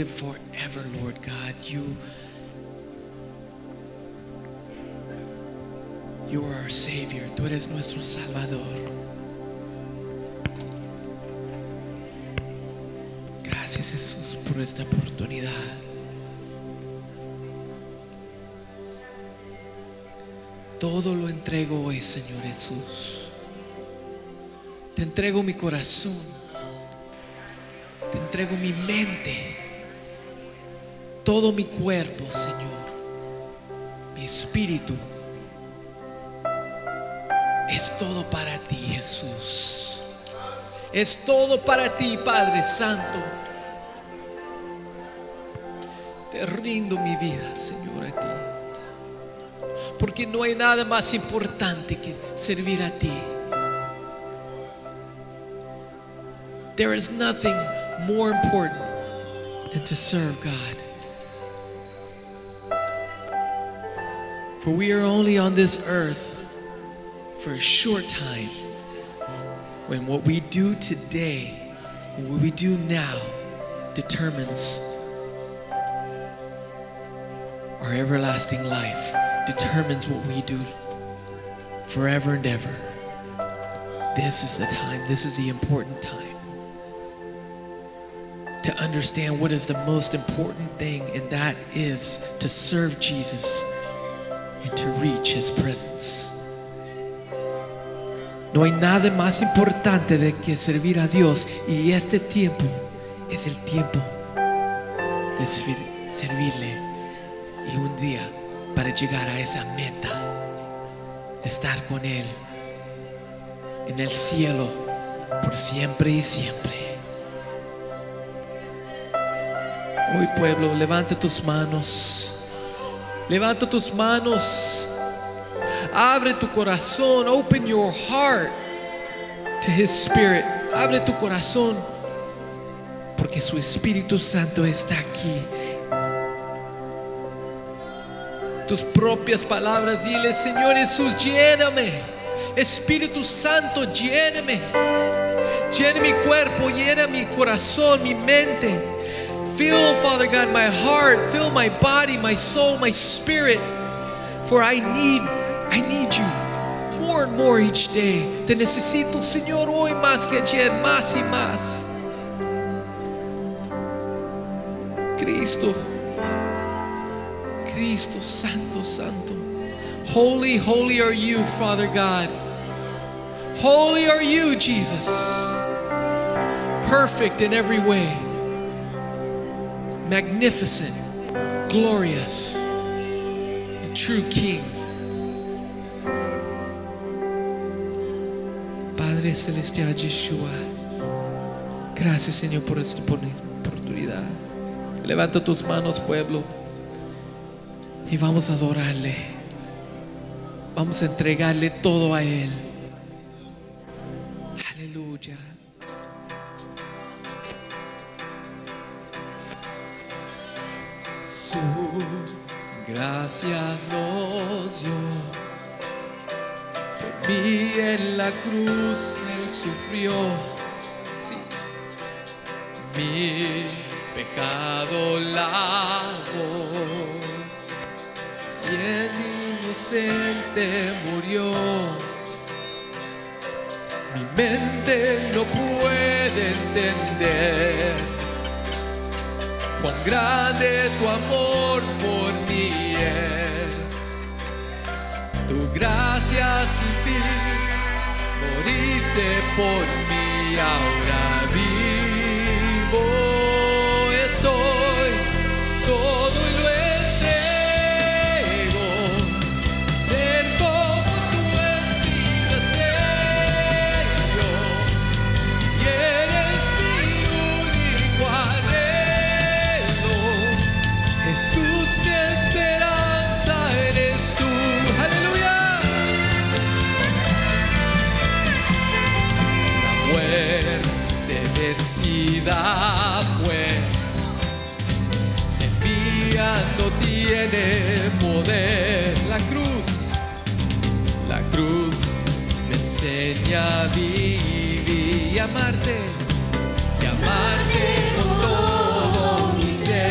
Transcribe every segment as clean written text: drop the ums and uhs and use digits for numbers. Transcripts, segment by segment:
live forever, Lord God. You are our Savior. Tú eres nuestro Salvador. Gracias, Jesús, por esta oportunidad. Todo lo entrego hoy, Señor Jesús. Te entrego mi corazón. Te entrego mi mente. Todo mi cuerpo, Señor. Mi espíritu. Es todo para ti, Jesús. Es todo para ti, Padre Santo. Te rindo mi vida, Señor, a ti. Porque no hay nada más importante que servir a ti. There is nothing more important than to serve God. For we are only on this earth for a short time, when what we do today and what we do now determines our everlasting life, determines what we do forever and ever. This is the time, this is the important time to understand what is the most important thing, and that is to serve Jesus and to reach His presence. No hay nada más importante de que servir a Dios, y este tiempo es el tiempo de servirle, y un día para llegar a esa meta de estar con Él en el cielo por siempre y siempre. Hoy, pueblo, levanta tus manos. Levanta tus manos. Abre tu corazón. Open your heart to His Spirit. Abre tu corazón, porque su Espíritu Santo está aquí. Tus propias palabras, dile: Señor Jesús, lléname. Espíritu Santo, lléname. Llena mi cuerpo, llena mi corazón, mi mente. Fill, Father God, my heart. Fill my body, my soul, my spirit. For I need you more and more each day. Te necesito, Señor, hoy más que ayer, más y más. Cristo, Santo, Santo. Holy, holy are you, Father God. Holy are you, Jesus. Perfect in every way. Magnificent, glorious, and true King. Padre Celestial Yeshua, gracias, Señor, por esta oportunidad. Levanta tus manos, pueblo, y vamos a adorarle. Vamos a entregarle todo a Él. Aleluya. Su gracia nos dio. Por mí en la cruz Él sufrió. Sí. Mi pecado lavó. Siendo inocente murió. Mi mente no puede entender cuán grande tu amor por mí es. Tu gracia sin fin, moriste por mí, ahora vivo estoy, todo y lo entrego. Ser como tú es mi deseo, y eres mi único anhelo. Jesús, mi esperanza eres tú. Aleluya. La muerte vencida fue, en mí no tiene poder. La cruz me enseña a vivir y amarte con todo mi ser.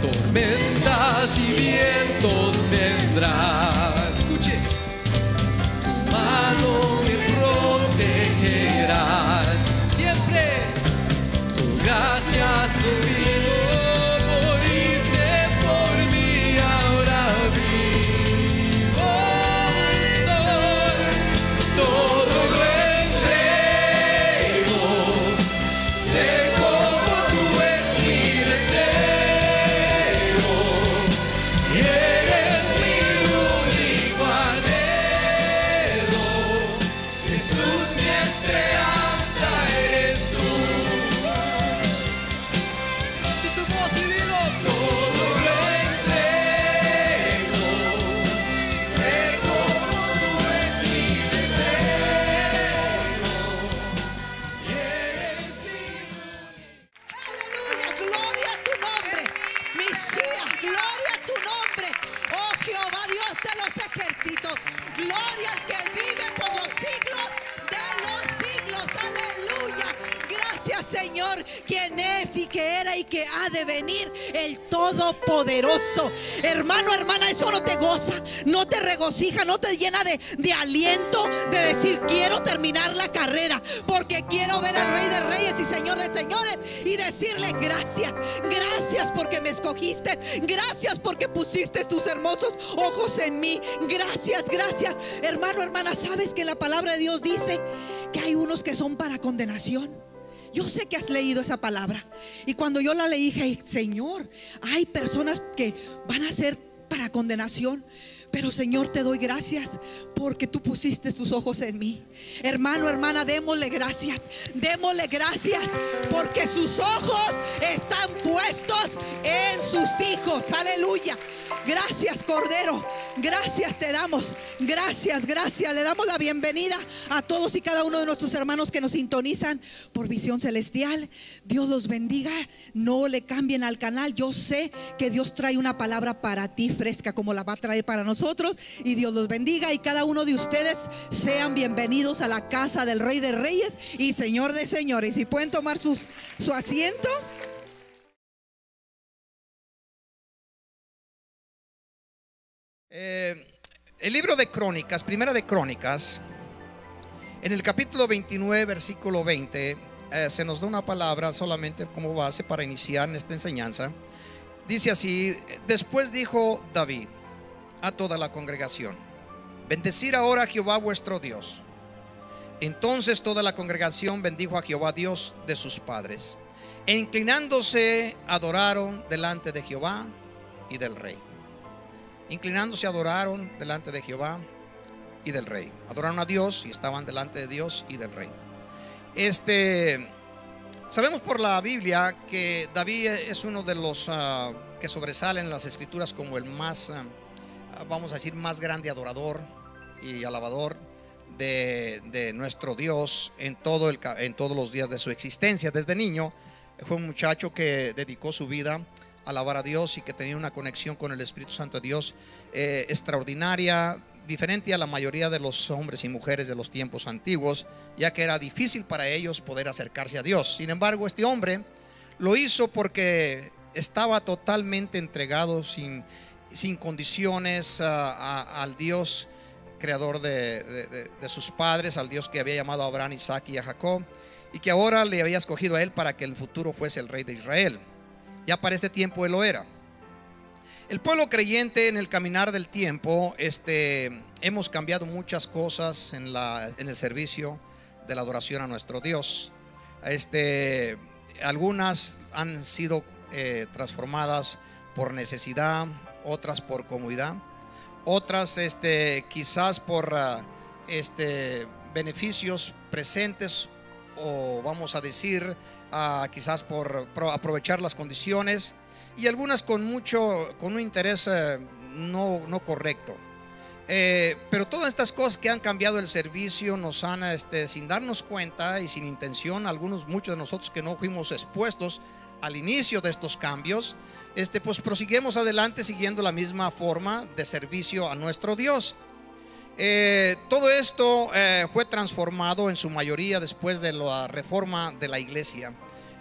tormentas y vientos vendrán. Escuche, tus manos me protegerán siempre. Tu gracia conmigo, moriste por mí, ahora vivo soy. Todo lo entrego, sé como tú es mi deseo, y eres mi único anhelo. Jesús, mi esperanza eres tú. Levante tu voz y dilo. Todo lo entrego, ser como tú es mi deseo, y eres mi Aleluya, gloria a tu nombre. Mesías, gloria a tu nombre. Oh Jehová, Dios de los ejércitos. Gloria al que vive por los siglos de los siglos. Aleluya. Gracias, Señor, quien es y que era y que ha de venir, el Todopoderoso. Hermano, hermana, eso no te goza, no te regocija, no te llena de aliento, de decir quiero terminar la carrera, porque quiero ver al Rey de Reyes y Señor de Señores y decirle gracias, gracias porque me escogiste, gracias porque pusiste tus hermosos ojos en mí, gracias, gracias. Hermano, hermana, ¿sabes que la palabra de Dios dice que hay unos que son para condenación? Yo sé que has leído esa palabra, y cuando yo la leí dije, Señor, hay personas que van a ser para condenación, pero Señor, te doy gracias porque tú pusiste tus ojos en mí. Hermano, hermana, démosle gracias porque sus ojos están puestos en sus hijos. Aleluya. Gracias, Cordero, gracias te damos, gracias. Le damos la bienvenida a todos y cada uno de nuestros hermanos que nos sintonizan por Visión Celestial. Dios los bendiga, no le cambien al canal. Yo sé que Dios trae una palabra para ti fresca como la va a traer para nosotros, y Dios los bendiga, y cada uno de ustedes sean bienvenidos a la casa del Rey de Reyes y Señor de Señores. Y pueden tomar su asiento. El libro de Crónicas, primera de Crónicas, en el capítulo 29, versículo 20, se nos da una palabra solamente como base para iniciar en esta enseñanza. Dice así: después dijo David a toda la congregación: bendecid ahora a Jehová vuestro Dios. Entonces toda la congregación bendijo a Jehová, Dios de sus padres, e inclinándose adoraron delante de Jehová y del rey. Inclinándose adoraron delante de Jehová y del rey. Adoraron a Dios y estaban delante de Dios y del rey. Sabemos por la Biblia que David es uno de los que sobresalen en las escrituras como el más, vamos a decir, más grande adorador y alabador de nuestro Dios en todos los días de su existencia. Desde niño fue un muchacho que dedicó su vida a alabar a Dios y que tenía una conexión con el Espíritu Santo de Dios extraordinaria, diferente a la mayoría de los hombres y mujeres de los tiempos antiguos, ya que era difícil para ellos poder acercarse a Dios. Sin embargo, este hombre lo hizo porque estaba totalmente entregado sin condiciones al Dios creador de sus padres, al Dios que había llamado a Abraham, Isaac y a Jacob, y que ahora le había escogido a él para que en el futuro fuese el rey de Israel. Ya para este tiempo él lo era. El pueblo creyente, en el caminar del tiempo, hemos cambiado muchas cosas en el servicio de la adoración a nuestro Dios. Algunas han sido transformadas por necesidad, otras por comodidad, otras quizás por beneficios presentes, o vamos a decir quizás por aprovechar las condiciones, y algunas con un interés no correcto. Pero todas estas cosas que han cambiado el servicio nos han, sin darnos cuenta y sin intención, muchos de nosotros que no fuimos expuestos al inicio de estos cambios, pues prosiguimos adelante siguiendo la misma forma de servicio a nuestro Dios. Todo esto fue transformado en su mayoría después de la reforma de la iglesia.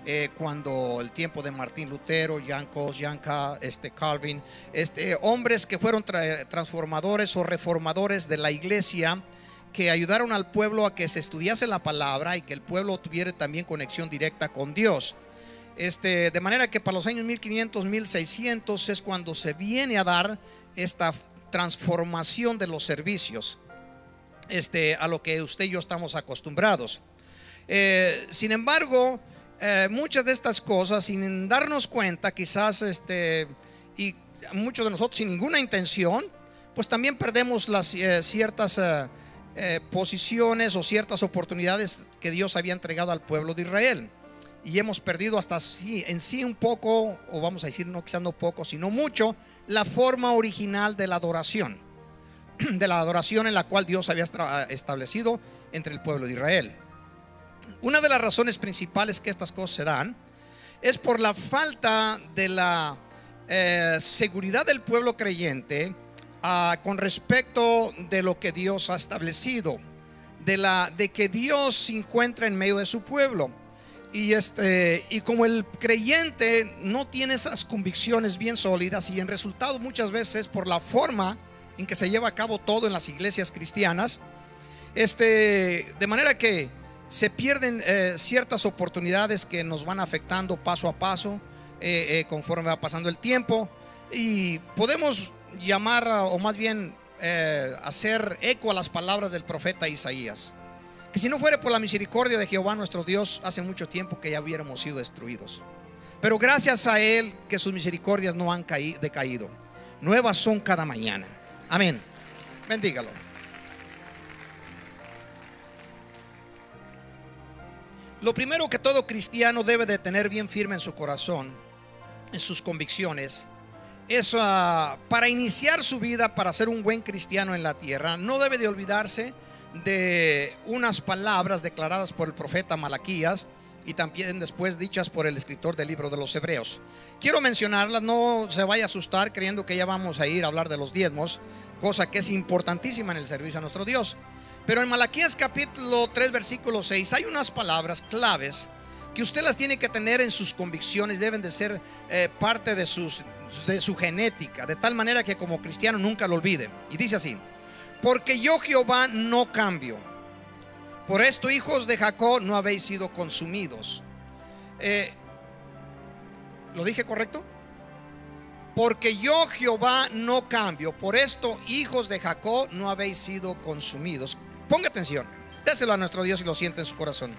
cuando el tiempo de Martín Lutero, Jan Hus, Calvin, hombres que fueron transformadores o reformadores de la iglesia, que ayudaron al pueblo a que se estudiase la palabra y que el pueblo tuviera también conexión directa con Dios. De manera que para los años 1500, 1600 es cuando se viene a dar esta transformación de los servicios, a lo que usted y yo estamos acostumbrados. Sin embargo, muchas de estas cosas, sin darnos cuenta, quizás y muchos de nosotros sin ninguna intención, pues también perdemos las ciertas posiciones o ciertas oportunidades que Dios había entregado al pueblo de Israel, y hemos perdido hasta en sí un poco, o vamos a decir no quizás no poco, sino mucho, la forma original de la adoración en la cual Dios había establecido entre el pueblo de Israel. Una de las razones principales que estas cosas se dan es por la falta de la seguridad del pueblo creyente con respecto de lo que Dios ha establecido, de que Dios se encuentra en medio de su pueblo. Y como el creyente no tiene esas convicciones bien sólidas, y en resultado muchas veces por la forma en que se lleva a cabo todo en las iglesias cristianas, de manera que se pierden ciertas oportunidades que nos van afectando paso a paso conforme va pasando el tiempo, y podemos llamar o más bien hacer eco a las palabras del profeta Isaías, que si no fuera por la misericordia de Jehová nuestro Dios, hace mucho tiempo que ya hubiéramos sido destruidos, pero gracias a Él que sus misericordias no han decaído, nuevas son cada mañana. Amén, bendígalo. Lo primero que todo cristiano debe de tener bien firme en su corazón, en sus convicciones, es para iniciar su vida, para ser un buen cristiano en la tierra, no debe de olvidarse de unas palabras declaradas por el profeta Malaquías y también después dichas por el escritor del libro de los Hebreos. Quiero mencionarlas, no se vaya a asustar creyendo que ya vamos a ir a hablar de los diezmos, cosa que es importantísima en el servicio a nuestro Dios. Pero en Malaquías capítulo 3 versículo 6 hay unas palabras claves que usted las tiene que tener en sus convicciones, deben de ser parte de su genética, de tal manera que como cristiano nunca lo olvide. Y dice así: porque yo Jehová no cambio, por esto hijos de Jacob no habéis sido consumidos. ¿Lo dije correcto? Porque yo Jehová no cambio, por esto hijos de Jacob no habéis sido consumidos. Ponga atención, déselo a nuestro Dios y lo siente en su corazón.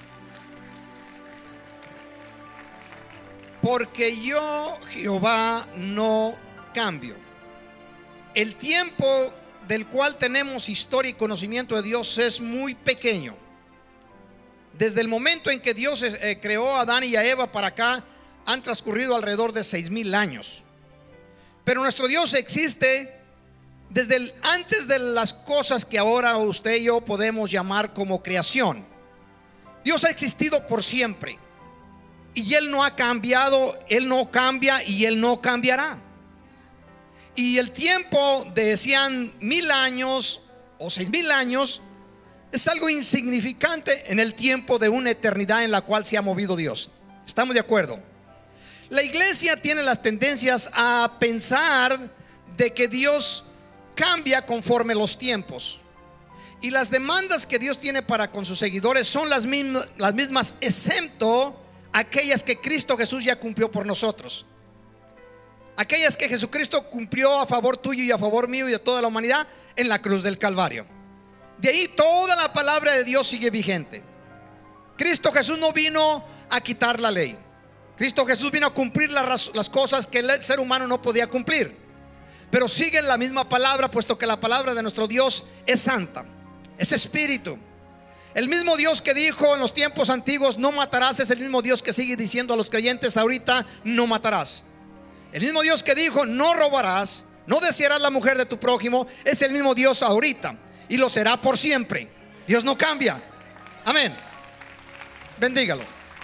Porque yo Jehová no cambio. El tiempo del cual tenemos historia y conocimiento de Dios es muy pequeño. Desde el momento en que Dios creó a Adán y a Eva para acá han transcurrido alrededor de 6,000 años. Pero nuestro Dios existe desde antes de las cosas que ahora usted y yo podemos llamar como creación. Dios ha existido por siempre y Él no ha cambiado, Él no cambia y Él no cambiará. Y el tiempo de 100,000 años o 6,000 años es algo insignificante en el tiempo de una eternidad en la cual se ha movido Dios. ¿Estamos de acuerdo? La iglesia tiene las tendencias a pensar de que Dios cambia conforme los tiempos, y las demandas que Dios tiene para con sus seguidores son las mismas, excepto aquellas que Cristo Jesús ya cumplió por nosotros. Aquellas que Jesucristo cumplió a favor tuyo y a favor mío y de toda la humanidad en la cruz del Calvario. De ahí toda la palabra de Dios sigue vigente. Cristo Jesús no vino a quitar la ley. Cristo Jesús vino a cumplir las cosas que el ser humano no podía cumplir. Pero sigue la misma palabra, puesto que la palabra de nuestro Dios es santa, es espíritu. El mismo Dios que dijo en los tiempos antiguos no matarás es el mismo Dios que sigue diciendo a los creyentes ahorita no matarás. El mismo Dios que dijo no robarás, no desearás la mujer de tu prójimo, es el mismo Dios ahorita y lo será por siempre. Dios no cambia. Amén. Bendígalo.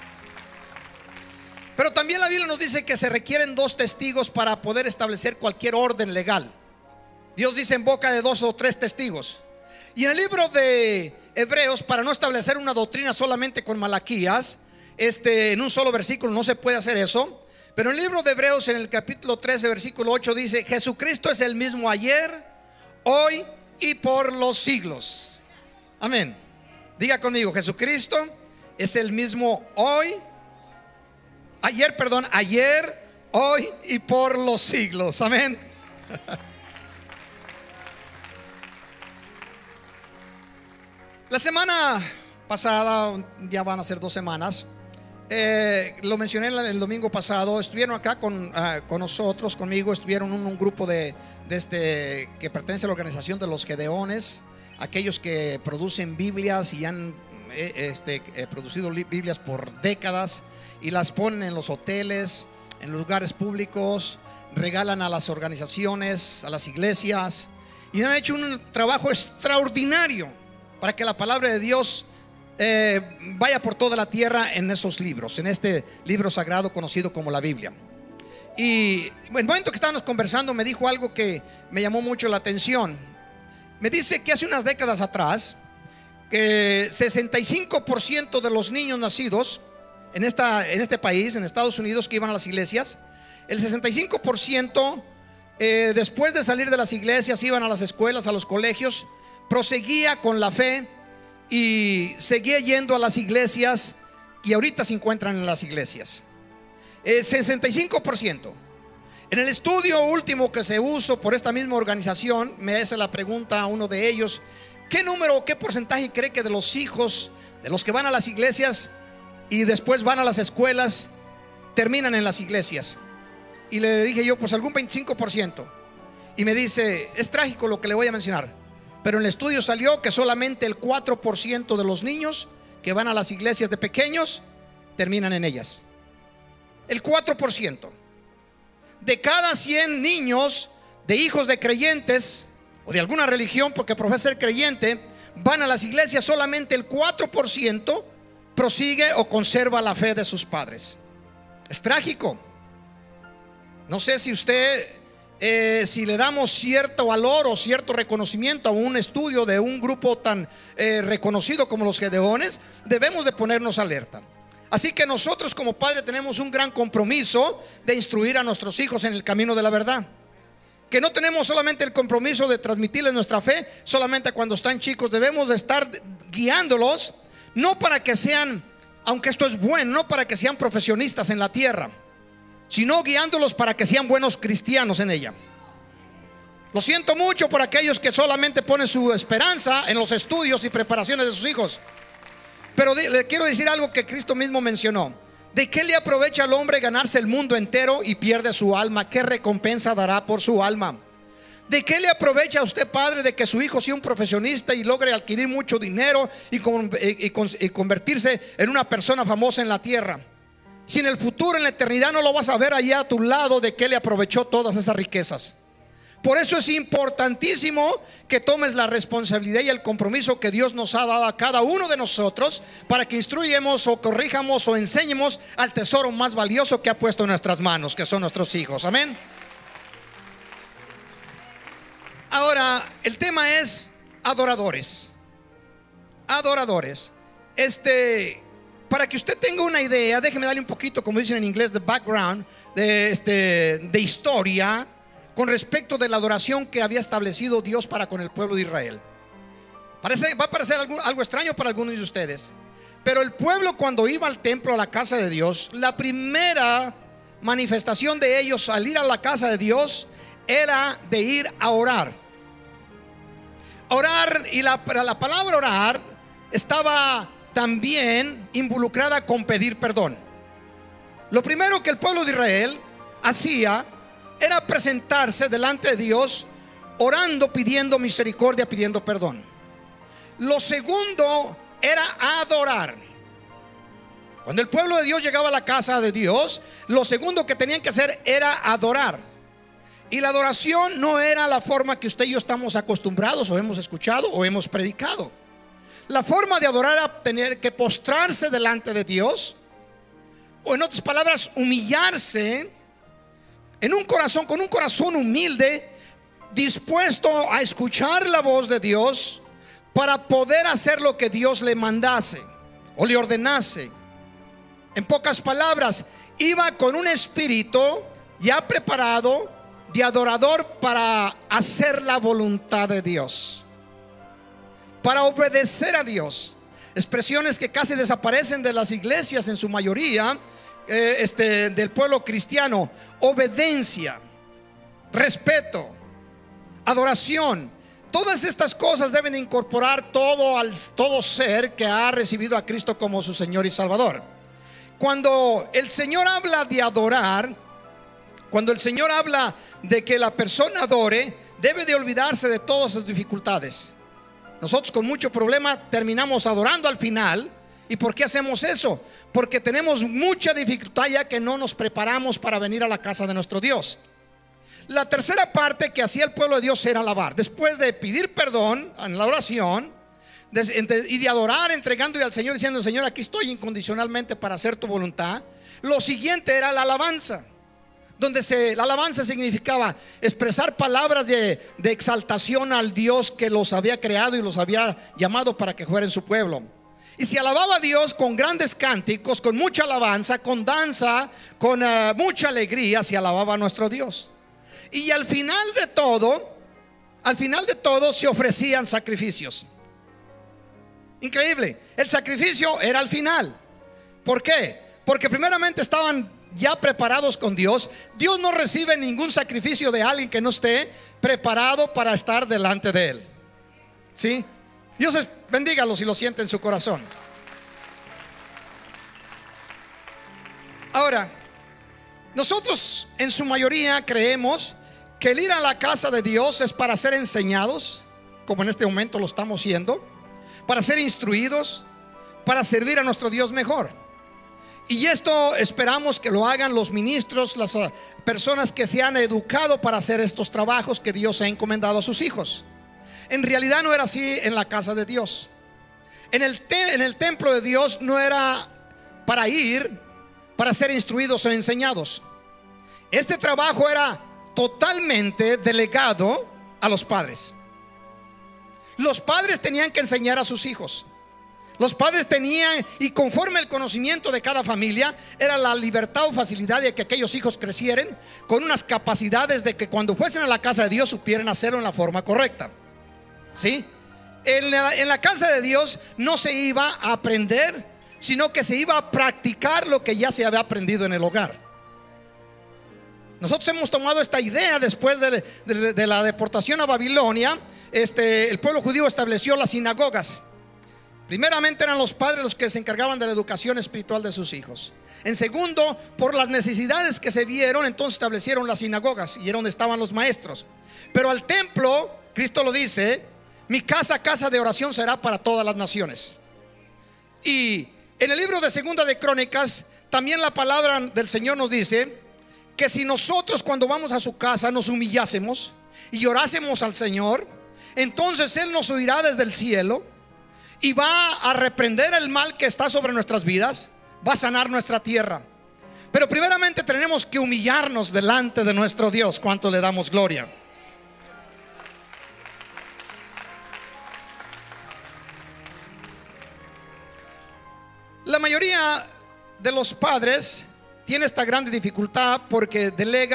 Pero también la Biblia nos dice que se requieren 2 testigos para poder establecer cualquier orden legal. Dios dice en boca de 2 o 3 testigos. Y en el libro de Hebreos, para no establecer una doctrina solamente con Malaquías, en un solo versículo, no se puede hacer eso. Pero en el libro de Hebreos, en el capítulo 13, versículo 8, dice: Jesucristo es el mismo ayer, hoy y por los siglos. Amén. Diga conmigo: Jesucristo es el mismo ayer, hoy y por los siglos. Amén. La semana pasada, ya van a ser 2 semanas, lo mencioné el domingo pasado, estuvieron acá con nosotros, conmigo, estuvieron un grupo que pertenece a la organización de los Gedeones, aquellos que producen Biblias y han producido Biblias por décadas y las ponen en los hoteles, en los lugares públicos, regalan a las organizaciones, a las iglesias, y han hecho un trabajo extraordinario para que la palabra de Dios vaya por toda la tierra en esos libros, en este libro sagrado conocido como la Biblia. Y en el momento que estábamos conversando, me dijo algo que me llamó mucho la atención. Me dice que hace unas décadas atrás, que 65% de los niños nacidos en este país, en Estados Unidos, que iban a las iglesias, el 65% después de salir de las iglesias iban a las escuelas, a los colegios, proseguía con la fe y seguía yendo a las iglesias, y ahorita se encuentran en las iglesias. 65%. En el estudio último que se usó por esta misma organización, me hace la pregunta a uno de ellos: ¿qué número o qué porcentaje cree que de los hijos de los que van a las iglesias y después van a las escuelas terminan en las iglesias? Y le dije yo: pues algún 25%. Y me dice: es trágico lo que le voy a mencionar, pero en el estudio salió que solamente el 4% de los niños que van a las iglesias de pequeños terminan en ellas. El 4%. De cada 100 niños, de hijos de creyentes o de alguna religión, porque profesa ser creyente, van a las iglesias, solamente el 4% prosigue o conserva la fe de sus padres. Es trágico. No sé si usted, si le damos cierto valor o cierto reconocimiento a un estudio de un grupo tan reconocido como los Gedeones, debemos de ponernos alerta. Así que nosotros como padres tenemos un gran compromiso de instruir a nuestros hijos en el camino de la verdad. Que no tenemos solamente el compromiso de transmitirles nuestra fe solamente cuando están chicos, debemos de estar guiándolos, no para que sean, aunque esto es bueno, no para que sean profesionistas en la tierra, sino guiándolos para que sean buenos cristianos en ella. Lo siento mucho por aquellos que solamente ponen su esperanza en los estudios y preparaciones de sus hijos, pero le quiero decir algo que Cristo mismo mencionó: ¿de qué le aprovecha al hombre ganarse el mundo entero y pierde su alma? ¿Qué recompensa dará por su alma? ¿De qué le aprovecha a usted, padre, de que su hijo sea un profesionista y logre adquirir mucho dinero y convertirse en una persona famosa en la tierra? Si en el futuro, en la eternidad, no lo vas a ver allá a tu lado, ¿de qué le aprovechó todas esas riquezas? Por eso es importantísimo que tomes la responsabilidad y el compromiso que Dios nos ha dado a cada uno de nosotros para que instruyamos o corrijamos o enseñemos al tesoro más valioso que ha puesto en nuestras manos, que son nuestros hijos. Amén. Ahora, el tema es adoradores. Adoradores. Para que usted tenga una idea, déjeme darle un poquito, como dicen en inglés, de background, de historia con respecto de la adoración que había establecido Dios para con el pueblo de Israel. Va a parecer algo extraño para algunos de ustedes, pero el pueblo, cuando iba al templo, a la casa de Dios, la primera manifestación de ellos al ir a la casa de Dios era de ir a orar. Orar, y la palabra orar estaba también involucrada con pedir perdón. Lo primero que el pueblo de Israel hacía era presentarse delante de Dios orando, pidiendo misericordia, pidiendo perdón. Lo segundo era adorar. Cuando el pueblo de Dios llegaba a la casa de Dios, lo segundo que tenían que hacer era adorar. Y la adoración no era la forma que usted y yo estamos acostumbrados o hemos escuchado o hemos predicado. La forma de adorar era tener que postrarse delante de Dios, o en otras palabras, humillarse en un corazón, con un corazón humilde, dispuesto a escuchar la voz de Dios para poder hacer lo que Dios le mandase o le ordenase. En pocas palabras, iba con un espíritu ya preparado de adorador para hacer la voluntad de Dios, para obedecer a Dios. Expresiones que casi desaparecen de las iglesias en su mayoría, del pueblo cristiano: obediencia, respeto, adoración. Todas estas cosas deben incorporar todo ser que ha recibido a Cristo como su Señor y Salvador. Cuando el Señor habla de adorar, cuando el Señor habla de que la persona adore, debe de olvidarse de todas sus dificultades. Nosotros con mucho problema terminamos adorando al final. ¿Y por qué hacemos eso? Porque tenemos mucha dificultad, ya que no nos preparamos para venir a la casa de nuestro Dios. La tercera parte que hacía el pueblo de Dios era alabar. Después de pedir perdón en la oración y de adorar, entregándole al Señor, diciendo: Señor, aquí estoy incondicionalmente para hacer tu voluntad. Lo siguiente era la alabanza, donde la alabanza significaba expresar palabras de exaltación al Dios que los había creado y los había llamado para que fueran su pueblo. Y se alababa a Dios con grandes cánticos, con mucha alabanza, con danza, con mucha alegría. Se alababa a nuestro Dios. Y al final de todo se ofrecían sacrificios. Increíble. El sacrificio era al final. ¿Por qué? Porque primeramente estaban ya preparados con Dios. Dios no recibe ningún sacrificio de alguien que no esté preparado para estar delante de Él. ¿Sí? Dios bendígalo si lo siente en su corazón. Ahora, nosotros en su mayoría creemos que el ir a la casa de Dios es para ser enseñados, como en este momento lo estamos siendo, para ser instruidos, para servir a nuestro Dios mejor. Y esto esperamos que lo hagan los ministros, las personas que se han educado para hacer estos trabajos que Dios ha encomendado a sus hijos. En realidad no era así en la casa de Dios. En el templo de Dios no era para ir, para ser instruidos o enseñados. Este trabajo era totalmente delegado a los padres. Los padres tenían que enseñar a sus hijos. Los padres tenían, y conforme el conocimiento de cada familia, era la libertad o facilidad de que aquellos hijos crecieran con unas capacidades de que cuando fuesen a la casa de Dios supieran hacerlo en la forma correcta. ¿Sí? En la casa de Dios no se iba a aprender, sino que se iba a practicar lo que ya se había aprendido en el hogar. Nosotros hemos tomado esta idea después de la deportación a Babilonia. El pueblo judío estableció las sinagogas. Primeramente eran los padres los que se encargaban de la educación espiritual de sus hijos. En segundo, por las necesidades que se vieron, entonces establecieron las sinagogas, y era donde estaban los maestros. Pero al templo, Cristo lo dice: mi casa, casa de oración será para todas las naciones. Y en el libro de Segunda de Crónicas, también la palabra del Señor nos dice que si nosotros cuando vamos a su casa nos humillásemos y orásemos al Señor, entonces Él nos oirá desde el cielo y va a reprender el mal que está sobre nuestras vidas, va a sanar nuestra tierra. Pero primeramente tenemos que humillarnos delante de nuestro Dios. ¿Cuánto le damos gloria? La mayoría de los padres tiene esta gran dificultad porque delega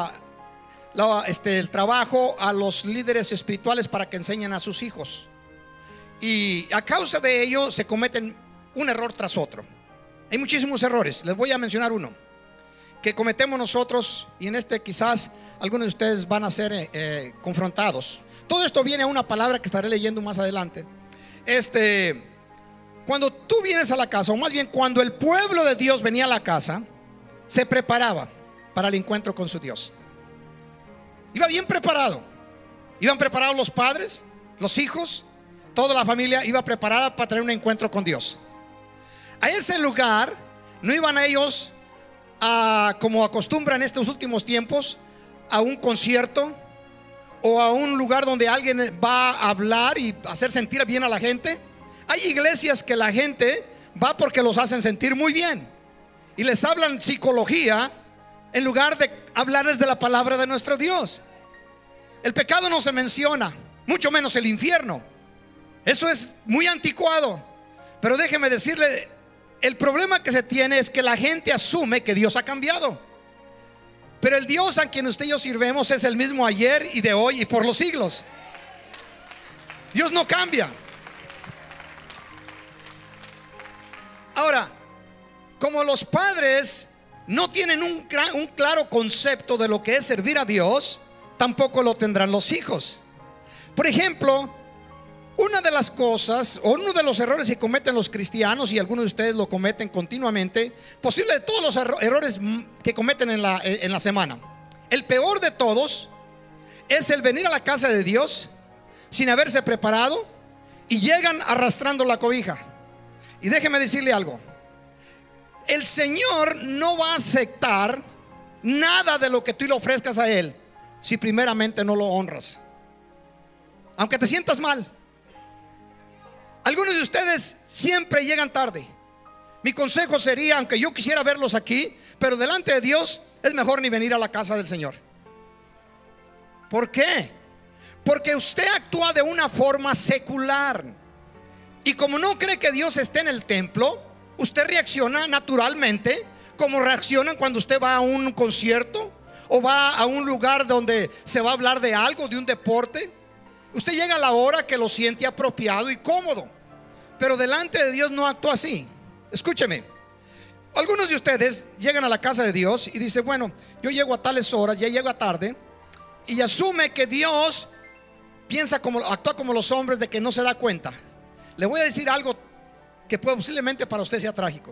el trabajo a los líderes espirituales para que enseñen a sus hijos. Y a causa de ello se cometen un error tras otro. Hay muchísimos errores. Les voy a mencionar uno que cometemos nosotros, y en quizás algunos de ustedes van a ser confrontados. Todo esto viene a una palabra que estaré leyendo más adelante. Cuando tú vienes a la casa, o más bien cuando el pueblo de Dios venía a la casa, se preparaba para el encuentro con su Dios. Iba bien preparado. Iban preparados los padres, los hijos, toda la familia iba preparada para tener un encuentro con Dios. A ese lugar no iban ellos como acostumbran en estos últimos tiempos, a un concierto o a un lugar donde alguien va a hablar y hacer sentir bien a la gente. Hay iglesias que la gente va porque los hacen sentir muy bien y les hablan psicología en lugar de hablarles de la palabra de nuestro Dios. El pecado no se menciona, mucho menos el infierno. Eso es muy anticuado. Pero déjeme decirle El problema que se tiene es que la gente asume que Dios ha cambiado. Pero el Dios a quien usted y yo sirvemos es el mismo ayer y de hoy y por los siglos. Dios no cambia. Ahora, como los padres no tienen un claro concepto de lo que es servir a Dios, tampoco lo tendrán los hijos. Por ejemplo, una de las cosas o uno de los errores que cometen los cristianos, y algunos de ustedes lo cometen continuamente, posible de todos los errores que cometen en la semana, el peor de todos es el venir a la casa de Dios sin haberse preparado y llegan arrastrando la cobija. Y déjeme decirle algo: el Señor no va a aceptar nada de lo que tú le ofrezcas a Él si primeramente no lo honras, aunque te sientas mal. Algunos de ustedes siempre llegan tarde. Mi consejo sería, aunque yo quisiera verlos aquí, pero delante de Dios es mejor ni venir a la casa del Señor. ¿Por qué? Porque usted actúa de una forma secular, y como no cree que Dios esté en el templo, usted reacciona naturalmente como reaccionan cuando usted va a un concierto o va a un lugar donde se va a hablar de algo, de un deporte. Usted llega a la hora que lo siente apropiado y cómodo, pero delante de Dios no actúa así. Escúcheme, algunos de ustedes llegan a la casa de Dios y dicen: bueno, yo llego a tales horas, ya llego a tarde, y asume que Dios actúa como los hombres, de que no se da cuenta. Le voy a decir algo que posiblemente para usted sea trágico.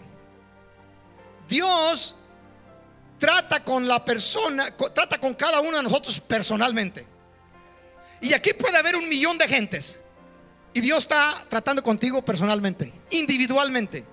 Dios trata con la persona, trata con cada uno de nosotros personalmente. Y aquí puede haber 1 millón de gentes, y Dios está tratando contigo personalmente, individualmente.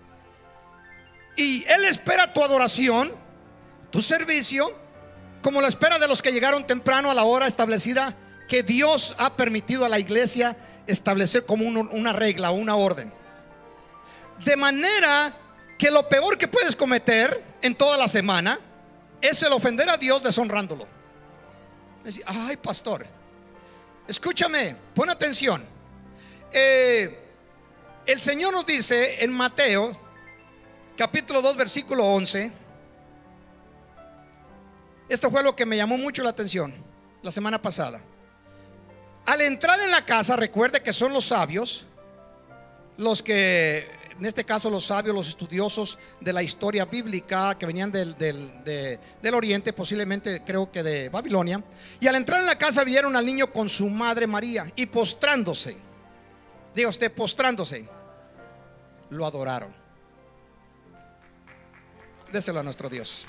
Y Él espera tu adoración, tu servicio, como la espera de los que llegaron temprano a la hora establecida, que Dios ha permitido a la iglesia establecer como una regla, una orden. De manera que lo peor que puedes cometer en toda la semana es el ofender a Dios deshonrándolo. Decir: ay, pastor, escúchame, pon atención. El Señor nos dice en Mateo capítulo 2 versículo 11. Esto fue lo que me llamó mucho la atención la semana pasada. Al entrar en la casa, recuerde que son los sabios, los que, en este caso los sabios, los estudiosos de la historia bíblica, que venían del oriente, posiblemente creo que de Babilonia. Y al entrar en la casa vieron al niño con su madre María, y postrándose, diga usted, postrándose, lo adoraron. Déselo a nuestro Dios.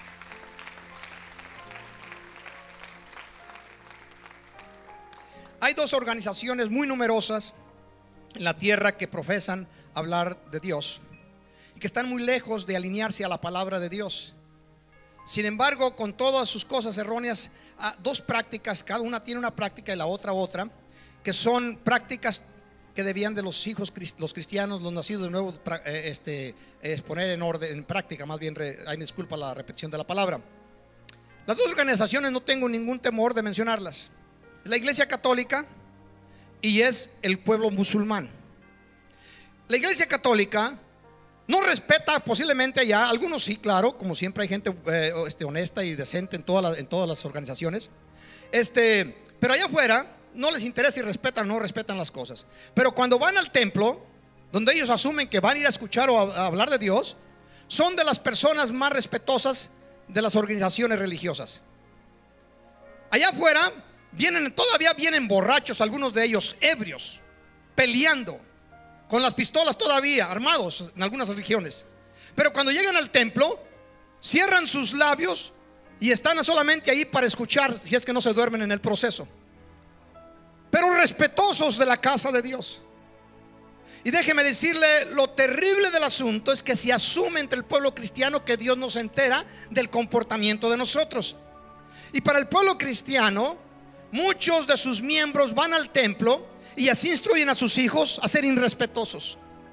Hay 2 organizaciones muy numerosas en la tierra que profesan hablar de Dios y que están muy lejos de alinearse a la palabra de Dios. Sin embargo, con todas sus cosas erróneas, 2 prácticas, cada una tiene una práctica y la otra, que son prácticas que debían de los hijos, los cristianos, los nacidos de nuevo, poner en orden, en práctica, más bien. Ay, disculpa la repetición de la palabra. Las 2 organizaciones no tengo ningún temor de mencionarlas: la Iglesia Católica y es el pueblo musulmán. La Iglesia Católica no respeta, posiblemente ya, algunos sí, claro, como siempre hay gente honesta y decente en todas las organizaciones, pero allá afuera no les interesa si respetan o no respetan las cosas. Pero cuando van al templo, donde ellos asumen que van a ir a escuchar o a hablar de Dios, son de las personas más respetuosas de las organizaciones religiosas. Allá afuera todavía vienen borrachos, algunos de ellos ebrios, peleando con las pistolas todavía, armados en algunas religiones. Pero cuando llegan al templo, cierran sus labios y están solamente ahí para escuchar, si es que no se duermen en el proceso, pero respetuosos de la casa de Dios. Y déjeme decirle, lo terrible del asunto es que se asume entre el pueblo cristiano que Dios no se entera del comportamiento de nosotros. Y para el pueblo cristiano, muchos de sus miembros van al templo y así instruyen a sus hijos a ser irrespetuosos.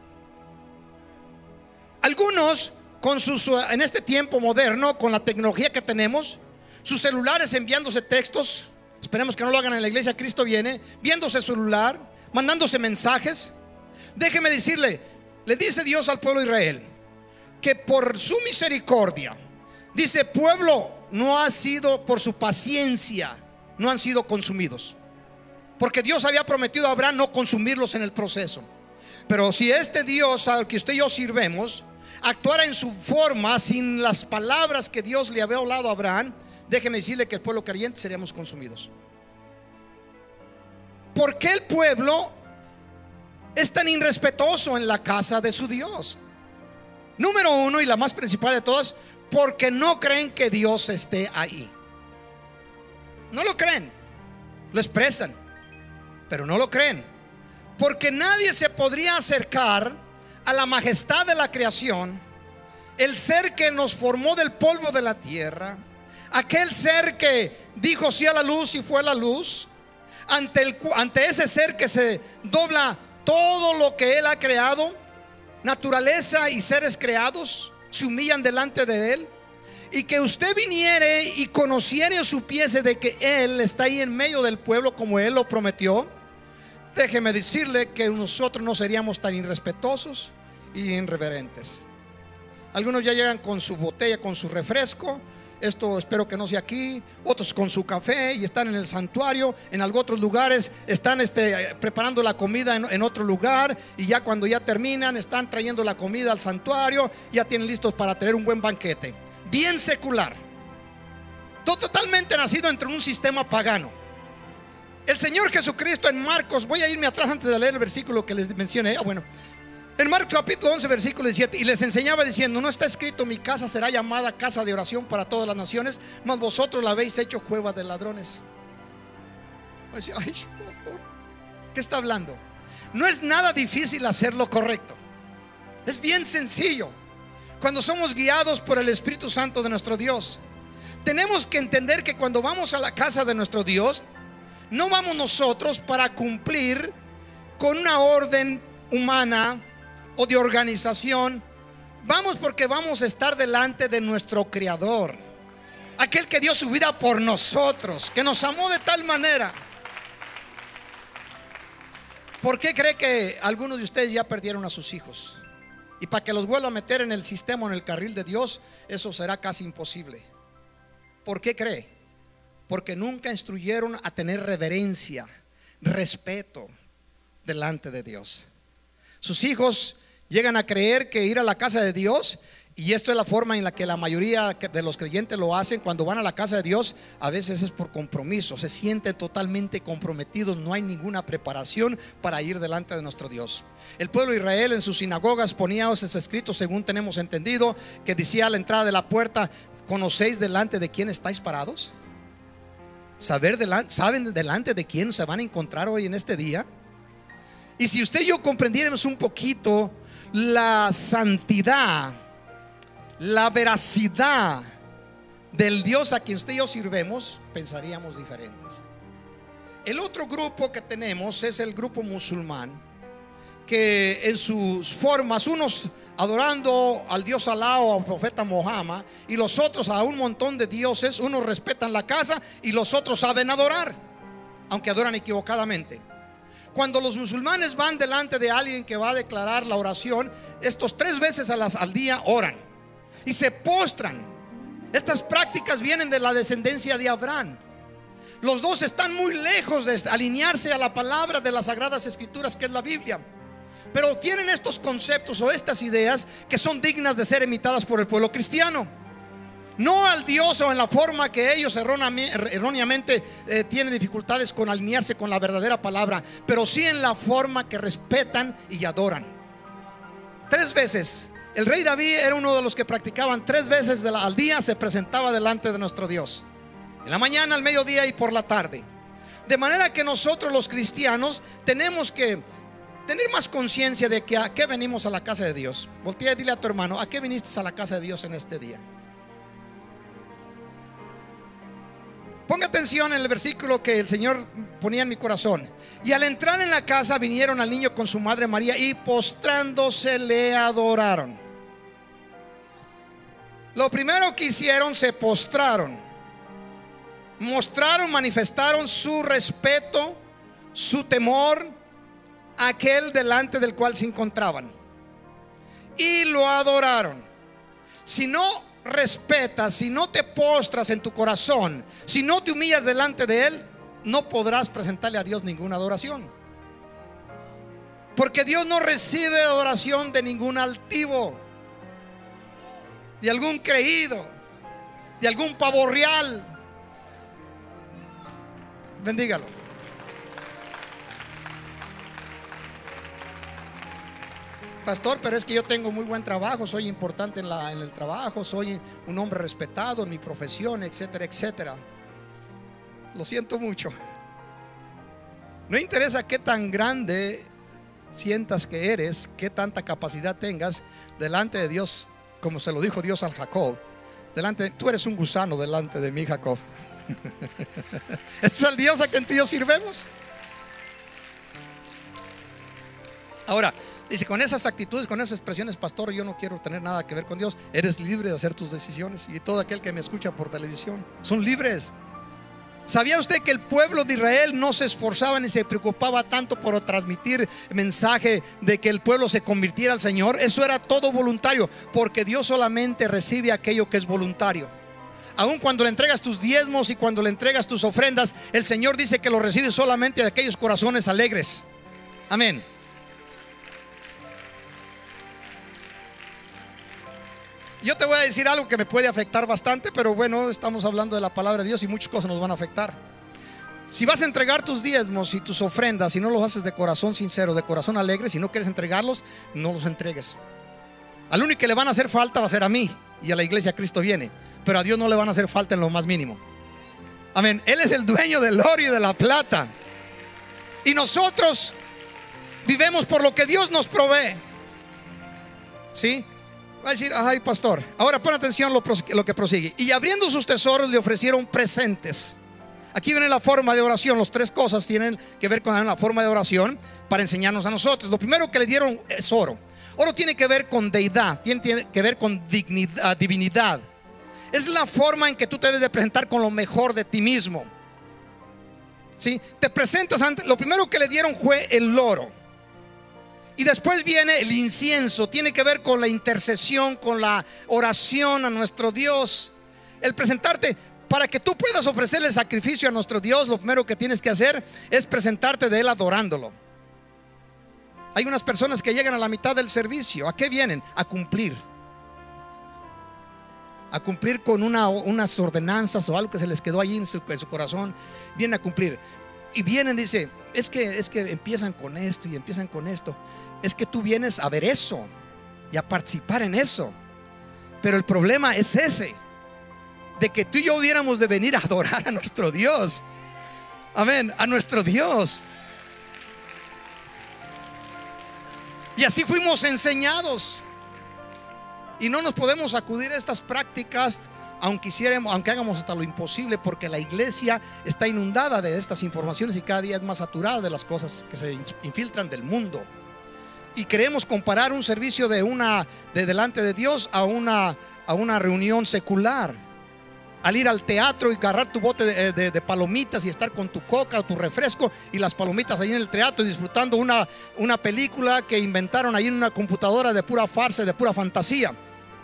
Algunos en este tiempo moderno, con la tecnología que tenemos, sus celulares enviándose textos, esperemos que no lo hagan en la iglesia, Cristo viene, viéndose el celular, mandándose mensajes. Déjeme decirle, le dice Dios al pueblo de Israel que por su misericordia, dice, pueblo no ha sido, por su paciencia no han sido consumidos, porque Dios había prometido a Abraham no consumirlos en el proceso. Pero si este Dios al que usted y yo sirvemos actuara en su forma, sin las palabras que Dios le había hablado a Abraham, déjeme decirle que el pueblo creyente seríamos consumidos. ¿Por qué el pueblo es tan irrespetuoso en la casa de su Dios? Número uno, y la más principal de todas, porque no creen que Dios esté ahí. No lo creen, lo expresan, pero no lo creen. Porque nadie se podría acercar a la majestad de la creación, el ser que nos formó del polvo de la tierra, aquel ser que dijo sí a la luz y fue la luz, ante ese ser que se dobla todo lo que Él ha creado, naturaleza y seres creados se humillan delante de Él. Y que usted viniere y conociere o supiese de que Él está ahí en medio del pueblo como Él lo prometió, déjeme decirle que nosotros no seríamos tan irrespetuosos y irreverentes. Algunos ya llegan con su botella, con su refresco. Esto espero que no sea aquí. Otros con su café y están en el santuario. En algunos otros lugares están preparando la comida en otro lugar. Y ya cuando ya terminan, están trayendo la comida al santuario. Ya tienen listos para tener un buen banquete. Bien secular, totalmente nacido entre un sistema pagano. El Señor Jesucristo en Marcos, voy a irme atrás antes de leer el versículo que les mencioné. En Marcos capítulo 11 versículo 17, y les enseñaba diciendo, no está escrito, mi casa será llamada casa de oración para todas las naciones, mas vosotros la habéis hecho cueva de ladrones. Ay, pastor, ¿qué está hablando? No es nada difícil hacer lo correcto, es bien sencillo. Cuando somos guiados por el Espíritu Santo de nuestro Dios, tenemos que entender que cuando vamos a la casa de nuestro Dios, no vamos nosotros para cumplir con una orden humana o de organización. Vamos porque vamos a estar delante de nuestro Creador, aquel que dio su vida por nosotros, que nos amó de tal manera. ¿Por qué cree que algunos de ustedes ya perdieron a sus hijos? Y para que los vuelva a meter en el sistema, en el carril de Dios, eso será casi imposible. ¿Por qué cree? Porque nunca instruyeron a tener reverencia, respeto delante de Dios. Sus hijos llegan a creer que ir a la casa de Dios, y esto es la forma en la que la mayoría de los creyentes lo hacen, cuando van a la casa de Dios, a veces es por compromiso, se sienten totalmente comprometidos, no hay ninguna preparación para ir delante de nuestro Dios. El pueblo de Israel en sus sinagogas ponía esos escritos, según tenemos entendido, que decía a la entrada de la puerta, ¿conocéis delante de quién estáis parados? ¿Saben delante de quién se van a encontrar hoy en este día? Y si usted y yo comprendiéramos un poquito la santidad, la veracidad del Dios a quien usted y yo sirvemos, pensaríamos diferentes. El otro grupo que tenemos es el grupo musulmán, que en sus formas, unos adorando al Dios Alá o al profeta Mohammed, y los otros a un montón de dioses. Unos respetan la casa y los otros saben adorar, aunque adoran equivocadamente. Cuando los musulmanes van delante de alguien que va a declarar la oración, estos 3 veces al día oran y se postran. Estas prácticas vienen de la descendencia de Abraham. Los dos están muy lejos de alinearse a la palabra de las Sagradas Escrituras, que es la Biblia, pero tienen estos conceptos o estas ideas que son dignas de ser imitadas por el pueblo cristiano. No al Dios o en la forma que ellos erróneamente tienen dificultades con alinearse con la verdadera palabra, pero sí en la forma que respetan y adoran. 3 veces. El rey David era uno de los que practicaban 3 veces al día, se presentaba delante de nuestro Dios, en la mañana, al mediodía y por la tarde. De manera que nosotros los cristianos tenemos que tener más conciencia de que a qué venimos a la casa de Dios. Voltea y dile a tu hermano, ¿a qué viniste a la casa de Dios en este día? Ponga atención en el versículo que el Señor ponía en mi corazón. Y al entrar en la casa vinieron al niño con su madre María y postrándose le adoraron. Lo primero que hicieron, se postraron, mostraron, manifestaron su respeto, su temor a aquel delante del cual se encontraban. y lo adoraron. Si no respetas, si no te postras en tu corazón, si no te humillas delante de Él, no podrás presentarle a Dios ninguna adoración. Porque Dios no recibe adoración de ningún altivo, de algún creído, de algún pavo real. Bendígalo. Pastor, pero es que yo tengo muy buen trabajo, soy importante en el trabajo, soy un hombre respetado en mi profesión, etcétera, etcétera. Lo siento mucho. No interesa qué tan grande sientas que eres, qué tanta capacidad tengas delante de Dios, como se lo dijo Dios al Jacob. Tú eres un gusano delante de mí, Jacob. Este es el Dios a quien tú y yo sirvemos. Ahora dice, con esas actitudes, con esas expresiones, pastor, yo no quiero tener nada que ver con Dios. Eres libre de hacer tus decisiones. Y todo aquel que me escucha por televisión son libres. ¿Sabía usted que el pueblo de Israel no se esforzaba ni se preocupaba tanto por transmitir mensaje de que el pueblo se convirtiera al Señor? Eso era todo voluntario, porque Dios solamente recibe aquello que es voluntario. Aun cuando le entregas tus diezmos y cuando le entregas tus ofrendas, el Señor dice que lo recibe solamente de aquellos corazones alegres. Amén. Yo te voy a decir algo que me puede afectar bastante, pero bueno, estamos hablando de la palabra de Dios y muchas cosas nos van a afectar. Si vas a entregar tus diezmos y tus ofrendas y no los haces de corazón sincero, de corazón alegre, si no quieres entregarlos, no los entregues. Al único que le van a hacer falta va a ser a mí y a la iglesia Cristo viene, pero a Dios no le van a hacer falta en lo más mínimo. Amén. Él es el dueño del oro y de la plata, y nosotros vivimos por lo que Dios nos provee. ¿Sí? Va a decir, ay, pastor, ahora pon atención lo que prosigue. Y abriendo sus tesoros le ofrecieron presentes. Aquí viene la forma de oración. Las tres cosas tienen que ver con la forma de oración para enseñarnos a nosotros. Lo primero que le dieron es oro. Oro tiene que ver con deidad, tiene que ver con divinidad. Es la forma en que tú te debes de presentar con lo mejor de ti mismo. ¿Sí? Te presentas ante, lo primero que le dieron fue el oro. Y después viene el incienso. Tiene que ver con la intercesión, con la oración a nuestro Dios. El presentarte, para que tú puedas ofrecerle sacrificio a nuestro Dios, lo primero que tienes que hacer es presentarte de Él adorándolo. Hay unas personas que llegan a la mitad del servicio. ¿A qué vienen? A cumplir. A cumplir con unas ordenanzas o algo que se les quedó allí en su corazón. Vienen a cumplir. Y vienen, dice, es que empiezan con esto y empiezan con esto. Es que tú vienes a ver eso y a participar en eso. Pero el problema es ese, de que tú y yo hubiéramos de venir a adorar a nuestro Dios. Amén, a nuestro Dios. Y así fuimos enseñados. Y no nos podemos acudir a estas prácticas aunque hagamos hasta lo imposible, porque la iglesia está inundada de estas informaciones y cada día es más saturada de las cosas que se infiltran del mundo. Y queremos comparar un servicio de delante de Dios a una reunión secular. Al ir al teatro y agarrar tu bote de palomitas y estar con tu coca o tu refresco y las palomitas ahí en el teatro, disfrutando una película que inventaron ahí en una computadora de pura farsa, de pura fantasía.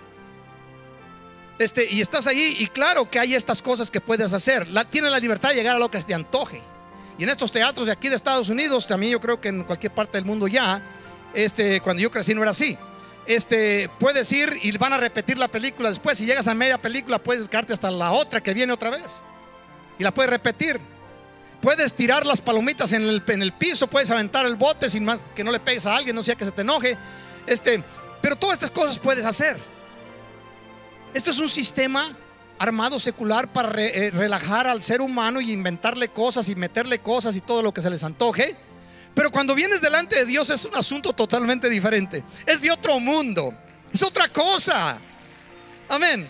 Y estás ahí y claro que hay estas cosas que puedes hacer. Tienes la libertad de llegar a lo que te antoje. Y en estos teatros de aquí de Estados Unidos, también yo creo que en cualquier parte del mundo ya, cuando yo crecí no era así. Puedes ir y van a repetir la película después. Si llegas a media película puedes quedarte hasta la otra que viene otra vez y la puedes repetir. Puedes tirar las palomitas en el piso, puedes aventar el bote sin más que no le pegues a alguien, no sea que se te enoje. Pero todas estas cosas puedes hacer. Esto es un sistema armado secular para relajar al ser humano y inventarle cosas y meterle cosas y todo lo que se les antoje. Pero cuando vienes delante de Dios es un asunto totalmente diferente. Es de otro mundo, es otra cosa. Amén.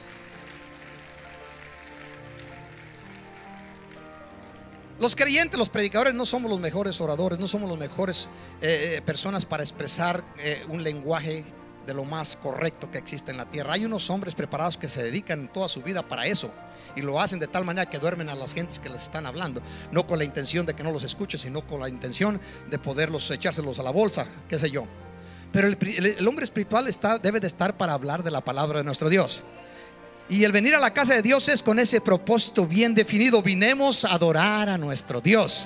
Los creyentes, los predicadores no somos los mejores oradores, no somos los mejores personas para expresar un lenguaje de lo más correcto que existe en la tierra. Hay unos hombres preparados que se dedican toda su vida para eso y lo hacen de tal manera que duermen a las gentes que les están hablando, no con la intención de que no los escuche, sino con la intención de poderlos echárselos a la bolsa, qué sé yo. Pero el hombre espiritual debe de estar para hablar de la palabra de nuestro Dios. Y el venir a la casa de Dios es con ese propósito bien definido: vinimos a adorar a nuestro Dios.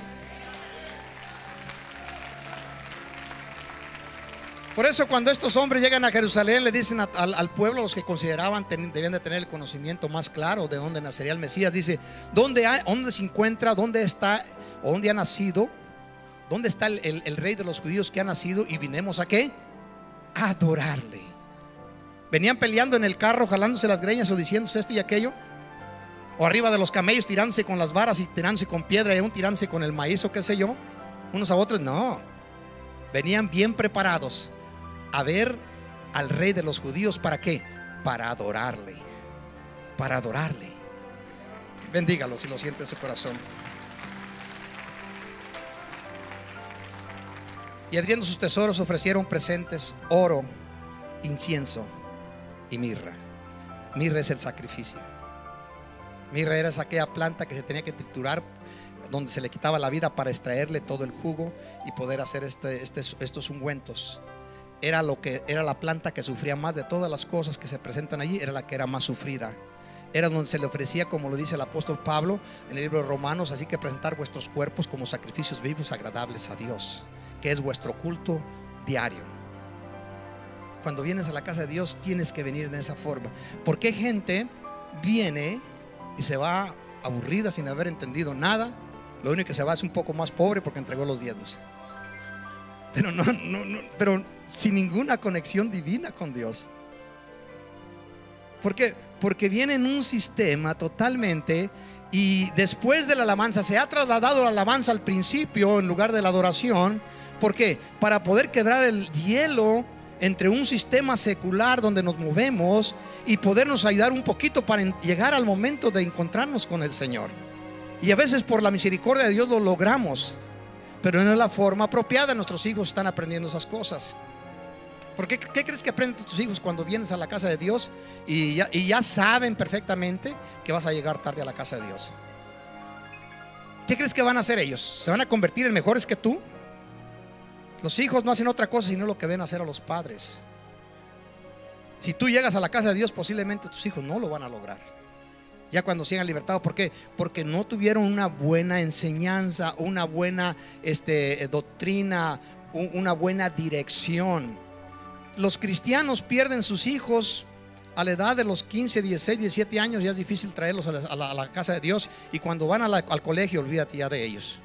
Por eso cuando estos hombres llegan a Jerusalén, le dicen al pueblo, los que consideraban debían de tener el conocimiento más claro de dónde nacería el Mesías, dice: ¿dónde se encuentra? ¿Dónde está? ¿O dónde ha nacido? ¿Dónde está el rey de los judíos que ha nacido? Y vinimos ¿a qué? A adorarle. Venían peleando en el carro, jalándose las greñas o diciéndose esto y aquello, o arriba de los camellos tirándose con las varas y tirándose con piedra y aún tirándose con el maíz o qué sé yo, unos a otros. No, venían bien preparados a ver al rey de los judíos. ¿Para qué? Para adorarle. Para adorarle. Bendígalo si lo siente en su corazón. Y abriendo sus tesoros ofrecieron presentes: oro, incienso y mirra. Mirra es el sacrificio. Mirra era aquella planta que se tenía que triturar, donde se le quitaba la vida para extraerle todo el jugo y poder hacer estos ungüentos. Era la planta que sufría más de todas las cosas que se presentan allí. Era la que era más sufrida. Era donde se le ofrecía, como lo dice el apóstol Pablo en el libro de Romanos: así que presentar vuestros cuerpos como sacrificios vivos, agradables a Dios, que es vuestro culto diario. Cuando vienes a la casa de Dios tienes que venir de esa forma. Porque gente viene y se va aburrida sin haber entendido nada. Lo único que se va es un poco más pobre porque entregó los diezmos, pero sin ninguna conexión divina con Dios. ¿Por qué? Porque viene en un sistema totalmente. Y después de la alabanza se ha trasladado la alabanza al principio en lugar de la adoración. ¿Por qué? Para poder quebrar el hielo entre un sistema secular donde nos movemos y podernos ayudar un poquito para llegar al momento de encontrarnos con el Señor. Y a veces por la misericordia de Dios lo logramos, pero no es la forma apropiada. Nuestros hijos están aprendiendo esas cosas. ¿Por qué crees que aprenden tus hijos cuando vienes a la casa de Dios y ya saben perfectamente que vas a llegar tarde a la casa de Dios? ¿Qué crees que van a hacer ellos? ¿Se van a convertir en mejores que tú? Los hijos no hacen otra cosa sino lo que ven hacer a los padres. Si tú llegas a la casa de Dios, posiblemente tus hijos no lo van a lograr ya cuando sean libertados. ¿Por qué? Porque no tuvieron una buena enseñanza, una buena doctrina, una buena dirección. Los cristianos pierden sus hijos a la edad de los 15, 16, 17 años. Ya es difícil traerlos a la casa de Dios. Y cuando van al colegio, olvídate ya de ellos.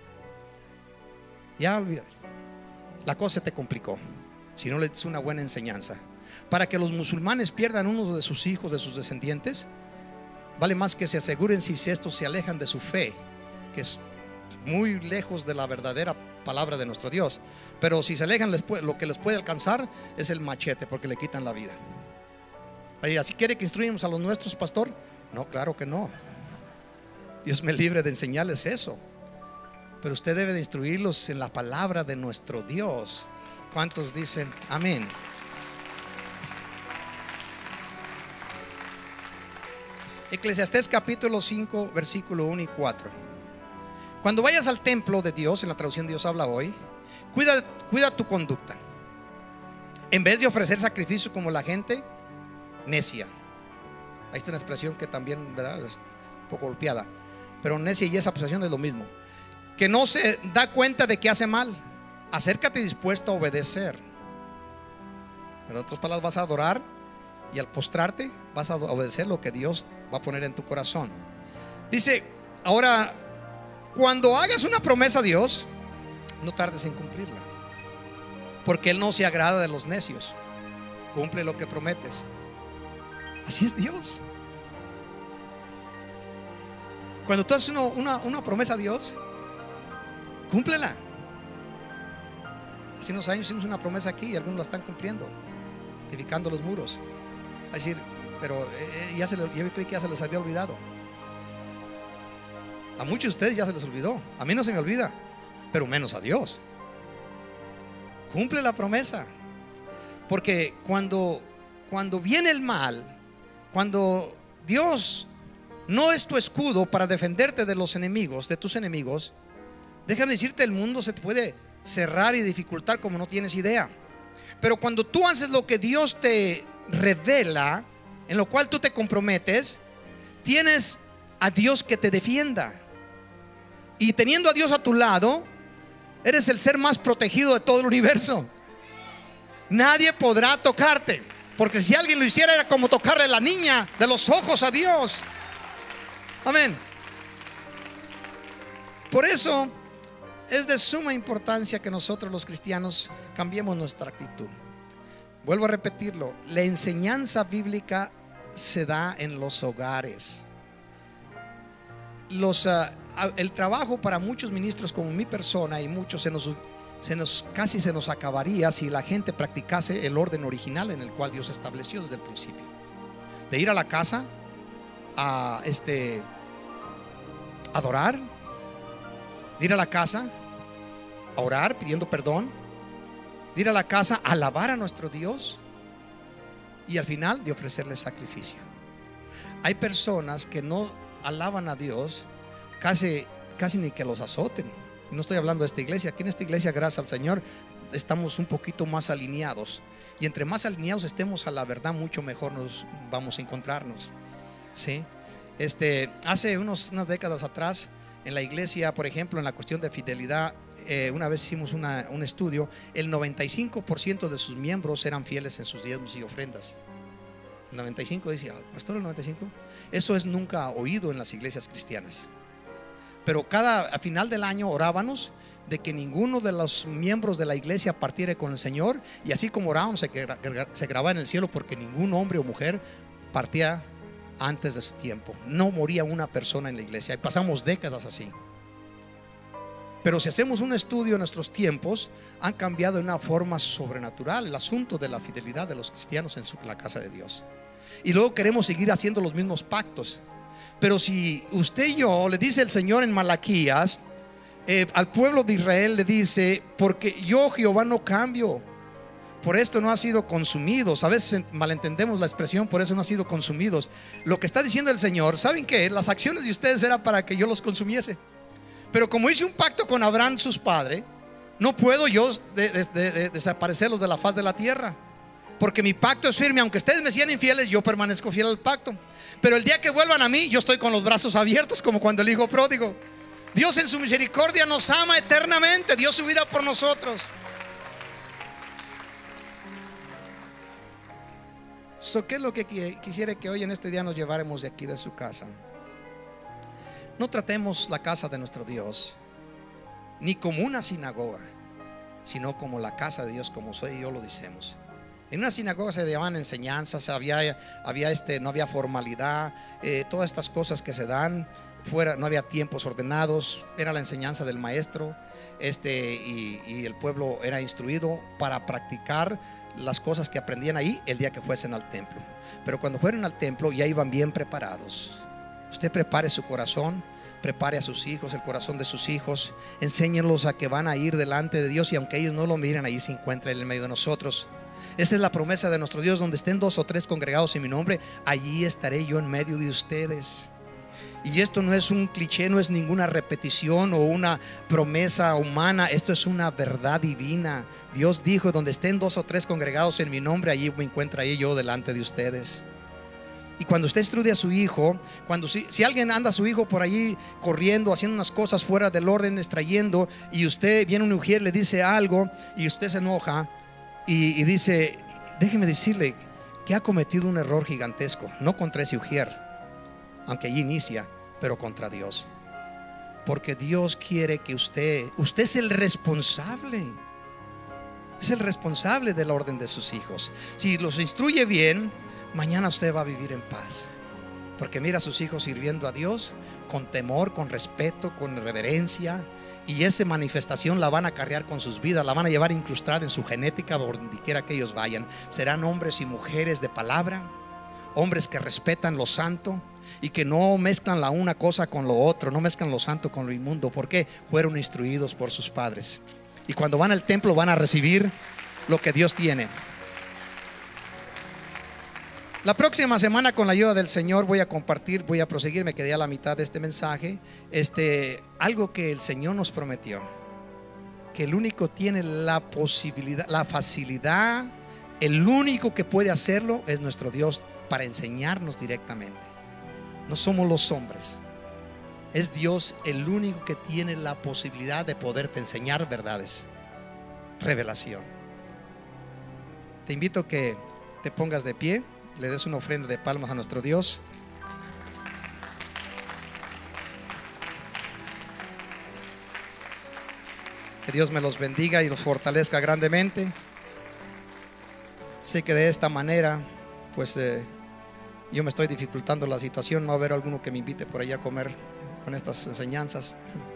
Ya olvídate. La cosa se te complicó si no le das una buena enseñanza. Para que los musulmanes pierdan uno de sus hijos, de sus descendientes, vale más que se aseguren si estos se alejan de su fe, que es muy lejos de la verdadera palabra de nuestro Dios. Pero si se alejan, lo que les puede alcanzar es el machete, porque le quitan la vida. ¿Así quiere que instruyamos a los nuestros, pastor? No, claro que no. Dios me libre de enseñarles eso. Pero usted debe de instruirlos en la palabra de nuestro Dios. ¿Cuántos dicen amén? Eclesiastés capítulo 5 versículo 1 y 4. Cuando vayas al templo de Dios, en la traducción Dios habla hoy, cuida tu conducta. En vez de ofrecer sacrificio como la gente necia. Ahí está una expresión que también, ¿verdad?, es un poco golpeada. Pero necia y esa expresión es lo mismo. Que no se da cuenta de que hace mal. Acércate dispuesto a obedecer. En otras palabras, vas a adorar y al postrarte vas a obedecer lo que Dios va a poner en tu corazón. Dice, ahora, cuando hagas una promesa a Dios, no tardes en cumplirla, porque Él no se agrada de los necios. Cumple lo que prometes. Así es Dios. Cuando tú haces una promesa a Dios, cúmplela. Hace unos años hicimos una promesa aquí y algunos la están cumpliendo, edificando los muros. Es decir, pero yo creí que ya se les había olvidado. A muchos de ustedes ya se les olvidó. A mí no se me olvida, pero menos a Dios. Cumple la promesa. Porque cuando viene el mal, cuando Dios no es tu escudo para defenderte de los enemigos, de tus enemigos, déjame decirte, el mundo se te puede cerrar y dificultar como no tienes idea. Pero cuando tú haces lo que Dios te revela, en lo cual tú te comprometes, tienes a Dios que te defienda. Y teniendo a Dios a tu lado, eres el ser más protegido de todo el universo. Nadie podrá tocarte, porque si alguien lo hiciera era como tocarle la niña de los ojos a Dios. Amén. Por eso es de suma importancia que nosotros los cristianos cambiemos nuestra actitud. Vuelvo a repetirlo, la enseñanza bíblica se da en los hogares. El trabajo para muchos ministros como mi persona y muchos casi se nos acabaría si la gente practicase el orden original en el cual Dios estableció desde el principio, de ir a la casa a adorar, de ir a la casa a orar pidiendo perdón, de ir a la casa a alabar a nuestro Dios y al final de ofrecerle sacrificio. Hay personas que no alaban a Dios, casi ni que los azoten. No estoy hablando de esta iglesia. Aquí en esta iglesia, gracias al Señor, estamos un poquito más alineados. Y entre más alineados estemos a la verdad, mucho mejor nos vamos a encontrarnos. ¿Sí? Hace unas décadas atrás, en la iglesia, por ejemplo, en la cuestión de fidelidad, una vez hicimos un estudio. El 95% de sus miembros eran fieles en sus diezmos y ofrendas. 95, decía, pastor, el 95. Eso es nunca oído en las iglesias cristianas. Pero a final del año orábamos de que ninguno de los miembros de la iglesia partiera con el Señor. Y así como orábamos, se grababa en el cielo, porque ningún hombre o mujer partía antes de su tiempo. No moría una persona en la iglesia. Y pasamos décadas así. Pero si hacemos un estudio en nuestros tiempos, han cambiado de una forma sobrenatural el asunto de la fidelidad de los cristianos en la casa de Dios. Y luego queremos seguir haciendo los mismos pactos. Pero si usted y yo, le dice el Señor en Malaquías, al pueblo de Israel le dice: porque yo, Jehová, no cambio, por esto no ha sido consumidos. A veces malentendemos la expresión, por eso no ha sido consumidos. Lo que está diciendo el Señor, ¿saben qué? Las acciones de ustedes era para que yo los consumiese. Pero como hice un pacto con Abraham, sus padres, no puedo yo desaparecerlos de la faz de la tierra, porque mi pacto es firme. Aunque ustedes me sean infieles, yo permanezco fiel al pacto. Pero el día que vuelvan a mí, yo estoy con los brazos abiertos, como cuando el hijo pródigo. Dios en su misericordia nos ama eternamente, dio su vida por nosotros. ¿Qué es lo que quisiera que hoy en este día nos lleváramos de aquí, de su casa? No tratemos la casa de nuestro Dios ni como una sinagoga, sino como la casa de Dios, como soy y yo lo decimos. En una sinagoga se daban enseñanzas, no había formalidad, todas estas cosas que se dan fuera, no había tiempos ordenados, era la enseñanza del maestro, y el pueblo era instruido para practicar las cosas que aprendían ahí el día que fuesen al templo. Pero cuando fueron al templo ya iban bien preparados. Usted prepare su corazón, prepare a sus hijos, el corazón de sus hijos, enséñenlos a que van a ir delante de Dios, y aunque ellos no lo miren, ahí se encuentra Él en medio de nosotros. Esa es la promesa de nuestro Dios: donde estén 2 o 3 congregados en mi nombre, allí estaré yo en medio de ustedes. Y esto no es un cliché, no es ninguna repetición o una promesa humana. Esto es una verdad divina. Dios dijo: donde estén 2 o 3 congregados en mi nombre, allí me encontraré yo delante de ustedes. Y cuando usted instruye a su hijo, si alguien anda a su hijo por allí corriendo, haciendo unas cosas fuera del orden, extrayendo, y usted viene una mujer, le dice algo y usted se enoja y dice: déjeme decirle que ha cometido un error gigantesco, no contra ese ujier, aunque allí inicia, pero contra Dios. Porque Dios quiere que usted es el responsable. Es el responsable del orden de sus hijos. Si los instruye bien, mañana usted va a vivir en paz, porque mira a sus hijos sirviendo a Dios con temor, con respeto, con reverencia. Y esa manifestación la van a cargar con sus vidas, la van a llevar incrustada en su genética donde quiera que ellos vayan. Serán hombres y mujeres de palabra, hombres que respetan lo santo y que no mezclan la una cosa con lo otro, no mezclan lo santo con lo inmundo, porque fueron instruidos por sus padres. Y cuando van al templo van a recibir lo que Dios tiene. La próxima semana, con la ayuda del Señor, voy a proseguir, me quedé a la mitad de este mensaje, algo que el Señor nos prometió, que el único tiene la posibilidad, la facilidad, el único que puede hacerlo es nuestro Dios para enseñarnos directamente. No somos los hombres. Es Dios el único que tiene la posibilidad de poderte enseñar verdades. Revelación. Te invito a que te pongas de pie, le des una ofrenda de palmas a nuestro Dios. Que Dios me los bendiga y los fortalezca grandemente. Sé que de esta manera, pues yo me estoy dificultando la situación. No va a haber alguno que me invite por allá a comer con estas enseñanzas.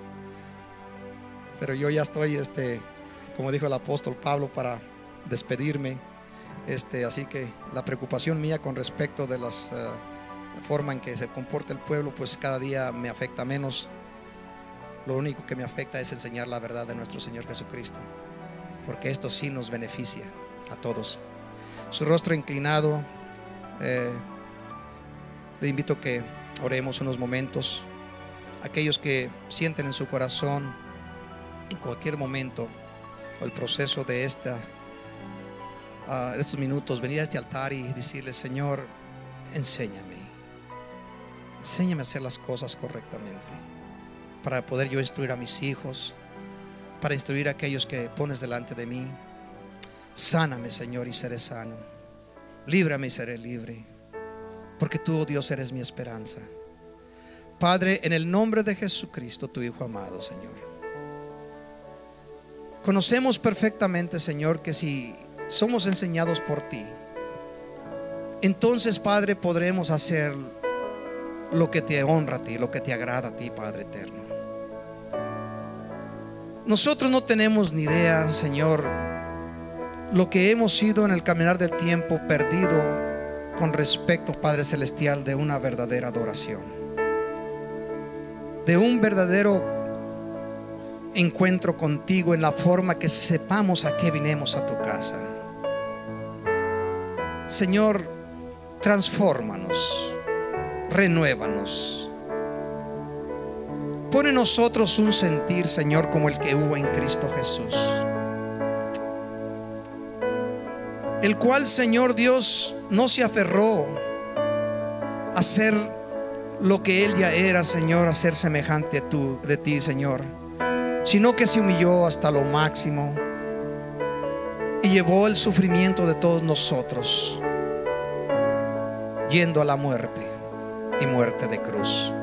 Pero yo ya estoy, como dijo el apóstol Pablo, para despedirme. Así que la preocupación mía con respecto de la forma en que se comporta el pueblo, pues cada día me afecta menos. Lo único que me afecta es enseñar la verdad de nuestro Señor Jesucristo, porque esto sí nos beneficia a todos. Su rostro inclinado, le invito a que oremos unos momentos. Aquellos que sienten en su corazón en cualquier momento o el proceso de estos minutos, venir a este altar y decirle: Señor, enséñame a hacer las cosas correctamente, para poder yo instruir a mis hijos, para instruir a aquellos que pones delante de mí. Sáname, Señor, y seré sano. Líbrame y seré libre, porque tú, oh Dios, eres mi esperanza. Padre, en el nombre de Jesucristo, tu Hijo amado, Señor, conocemos perfectamente, Señor, que si somos enseñados por ti, entonces, Padre, podremos hacer lo que te honra a ti, lo que te agrada a ti, Padre eterno. Nosotros no tenemos ni idea, Señor, lo que hemos sido en el caminar del tiempo perdido con respecto, Padre celestial, de una verdadera adoración, de un verdadero encuentro contigo, en la forma que sepamos a qué vinimos a tu casa. Señor, transfórmanos, renuévanos. Pon en nosotros un sentir, Señor, como el que hubo en Cristo Jesús, el cual, Señor Dios, no se aferró a ser lo que Él ya era, Señor, a ser semejante de ti, Señor, sino que se humilló hasta lo máximo y llevó el sufrimiento de todos nosotros, yendo a la muerte y muerte de cruz.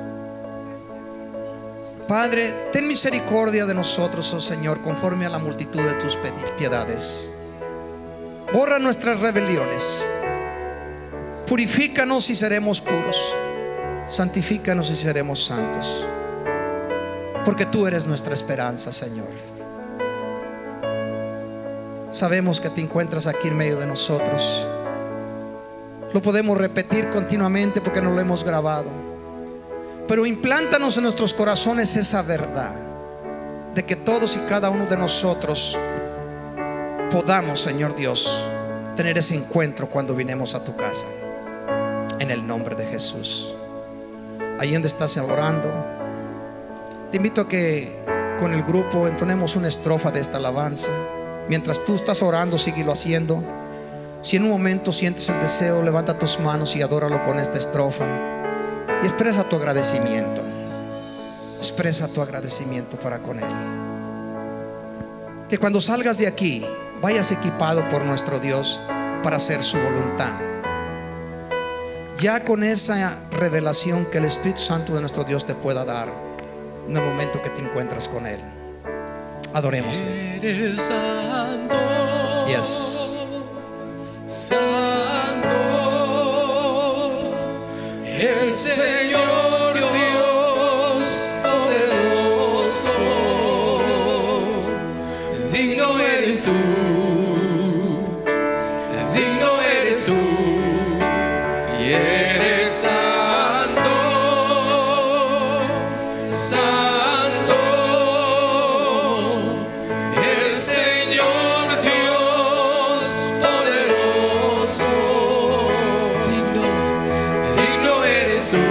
Padre, ten misericordia de nosotros, oh Señor, conforme a la multitud de tus piedades. Borra nuestras rebeliones, purifícanos y seremos puros, santifícanos y seremos santos, porque tú eres nuestra esperanza, Señor. Sabemos que te encuentras aquí en medio de nosotros. Lo podemos repetir continuamente porque no lo hemos grabado, pero implántanos en nuestros corazones esa verdad de que todos y cada uno de nosotros podamos, Señor Dios, tener ese encuentro cuando vinemos a tu casa, en el nombre de Jesús. Ahí donde estás orando, te invito a que con el grupo entonemos una estrofa de esta alabanza. Mientras tú estás orando, síguelo haciendo. Si en un momento sientes el deseo, levanta tus manos y adóralo con esta estrofa y expresa tu agradecimiento. Expresa tu agradecimiento para con Él. Que cuando salgas de aquí vayas equipado por nuestro Dios para hacer su voluntad, ya con esa revelación que el Espíritu Santo de nuestro Dios te pueda dar en el momento que te encuentras con Él. Adorémosle. Eres santo, Yes. santo, el Señor Dios poderoso. Digno eres tú, digno eres tú, y eres santo, santo, el Señor Dios poderoso. Digno eres tú,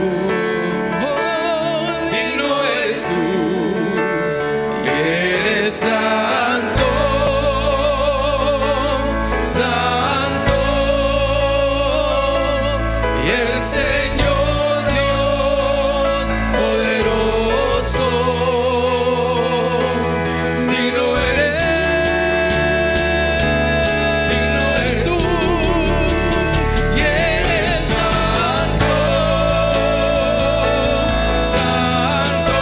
oh, digno eres tú, y eres santo, santo, y el Señor Dios poderoso, digno eres tú, y eres santo, santo,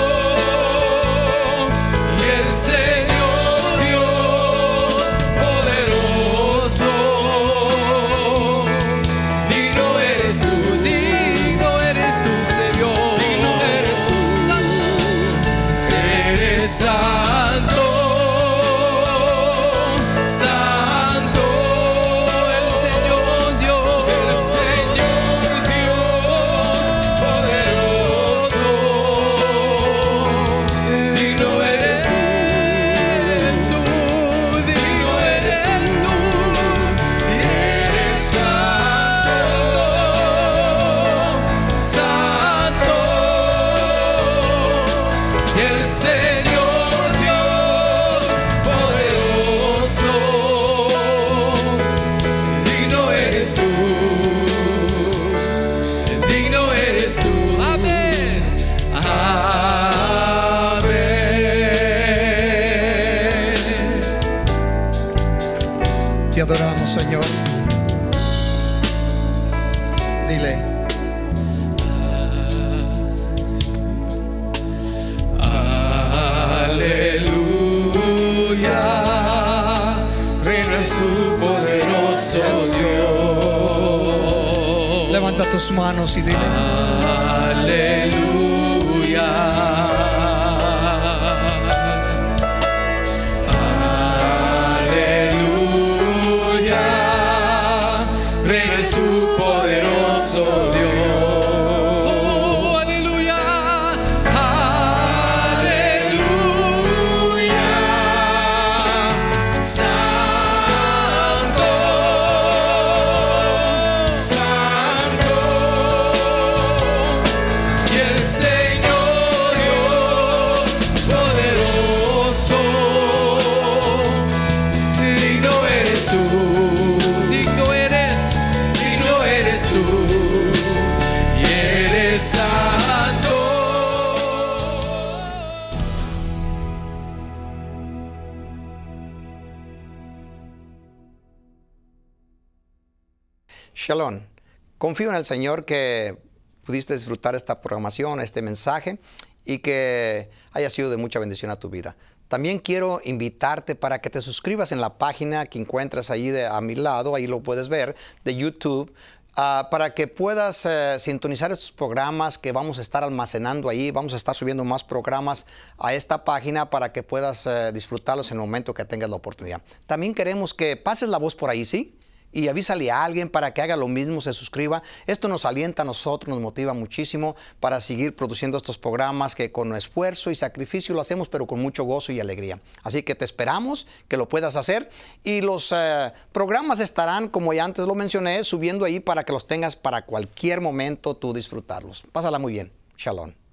y el Señor Dios poderoso, digno eres tú, Señor, digno eres tú, eres santo, santo, el Señor Dios poderoso, digno eres tú, digno eres tú, y eres santo, santo, y el Señor Dios poderoso, digno eres tú, digno eres tú. Amén, amén. Te adoramos, Señor. Dile. Aleluya, reinas tú, poderoso Dios. Levanta tus manos y dile. Aleluya, aleluya, reinas tú, poderoso Dios. Oh, aleluya, aleluya, santo, santo, y el Señor Dios poderoso, digno eres tú, digno eres tú, y eres santo. Shalom. Confío en el Señor que pudiste disfrutar esta programación, este mensaje, y que haya sido de mucha bendición a tu vida. También quiero invitarte para que te suscribas en la página que encuentras ahí a mi lado, ahí lo puedes ver, de YouTube, para que puedas sintonizar estos programas que vamos a estar almacenando ahí. Vamos a estar subiendo más programas a esta página para que puedas disfrutarlos en el momento que tengas la oportunidad. También queremos que pases la voz por ahí, ¿sí? Y avísale a alguien para que haga lo mismo, se suscriba. Esto nos alienta a nosotros, nos motiva muchísimo para seguir produciendo estos programas que con esfuerzo y sacrificio lo hacemos, pero con mucho gozo y alegría. Así que te esperamos que lo puedas hacer, y los programas estarán, como ya antes lo mencioné, subiendo ahí para que los tengas para cualquier momento tú disfrutarlos. Pásala muy bien. Shalom.